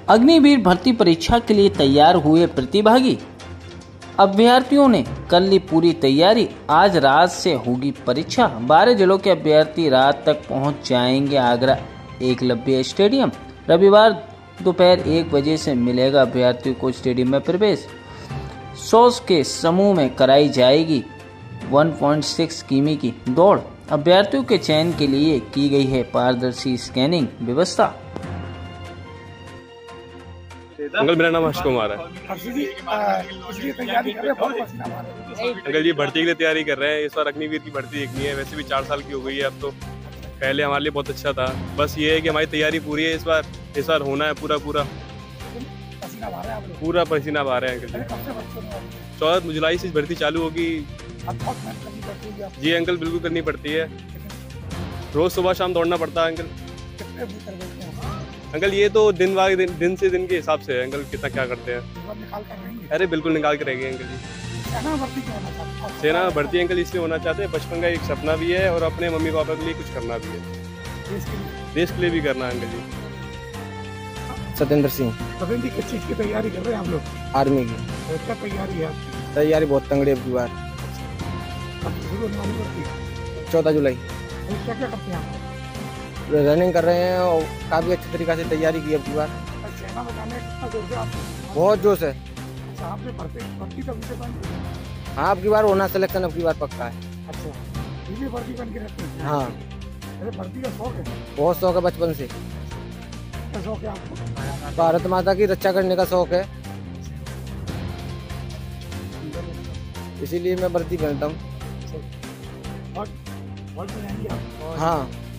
अग्निवीर भर्ती परीक्षा के लिए तैयार हुए प्रतिभागी। अभ्यर्थियों ने कर ली पूरी तैयारी, आज रात से होगी परीक्षा। 12 जिलों के अभ्यर्थी रात तक पहुंच जाएंगे आगरा एकलव्य स्टेडियम। रविवार दोपहर 1 बजे से मिलेगा अभ्यर्थियों को स्टेडियम में प्रवेश। 100 के समूह में कराई जाएगी 1.6 किमी की दौड़। अभ्यर्थियों के चयन के लिए की गई है पारदर्शी स्कैनिंग व्यवस्था। अंकल मेरा नाम हर्ष कुमार है। अंकल जी भर्ती के लिए तैयारी कर रहे हैं। इस बार अग्निवीर की भर्ती देखनी है। वैसे भी 4 साल की हो गई है अब तो, पहले हमारे लिए बहुत अच्छा था। बस ये है कि हमारी तैयारी पूरी है। इस बार होना है पूरा पसीना बहा रहे हैं अंकल जी। 14 जुलाई से भर्ती चालू होगी। जी अंकल बिल्कुल करनी पड़ती है। रोज सुबह शाम दौड़ना पड़ता है अंकल। ये तो दिन से दिन के हिसाब से है अंकल, कितना क्या करते हैं। अरे बिल्कुल निकाल के रहेंगे अंकल जी। सेना में भर्ती अंकल इसलिए होना चाहते हैं, बचपन का एक सपना भी है और अपने मम्मी पापा के लिए कुछ करना भी है। देश के लिए भी करना है अंकल जी। सत्येंद्र सिंह। सत्येंद्र जी किस चीज की तैयारी कर रहे हैं आप लोग? आर्मी की। क्या तैयारी है आपकी? तैयारी बहुत तंगड़ी है बार। 14 जुलाई। क्या क्या करते हैं आप? रनिंग कर रहे हैं और काफी अच्छी तरीके से तैयारी की अब की बार। सेना में जाने का कितना जोश है आपको? बहुत जोश है। अच्छा, आपने भर्ती तो अभी से हाँ अब की बार होना, सिलेक्शन अब की बार पक्का है। अच्छा, ये भर्ती बन के रहते हैं? हाँ। अरे भर्ती का शौक है? बहुत शौक है बचपन से। क्या शौक है आपको? भारत माता की रक्षा करने का शौक है, इसीलिए मैं भर्ती बनता हूँ। हाँ।